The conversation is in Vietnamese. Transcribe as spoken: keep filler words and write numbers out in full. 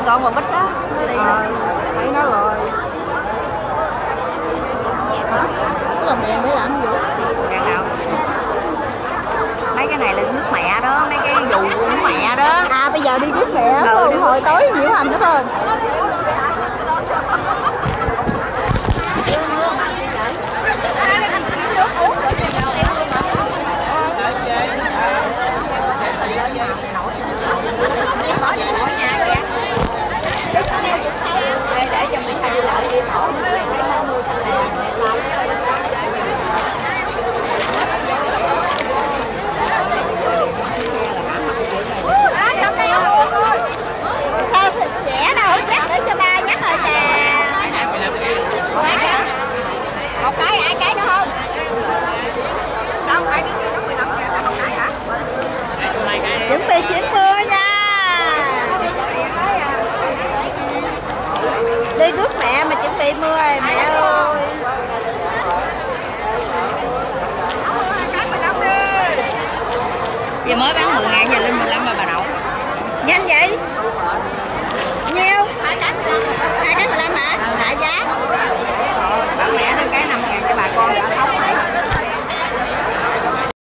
con mà Bích đó. Ờ, thấy nó rồi. Hả? Cái lồng đèn để làm gì vậy? Đèn nào? Mấy cái này là nước mẹ đó, mấy cái dù của nước mẹ đó. À bây giờ đi rước mẹ. Ừ, đi hồi tối nhiễu hành nữa thôi. Để cho mình thay lại đi thổi. Sao trẻ đâu nhắc để cho ba nhắc rồi nè. Một cái ai cái nữa không? Đâu ai cái gì đó mười lăm ngàn một cái hả? Chuẩn bị chuyển mưa nha. Đi rước mẹ mà chuẩn bị mưa rồi mẹ ơi. Giờ mới bán mười ngàn giờ lên mười lăm mà bà Đậu. Nhanh vậy? Nhiêu? Hai cái mười lăm hả? Hạ giá. Bán mẹ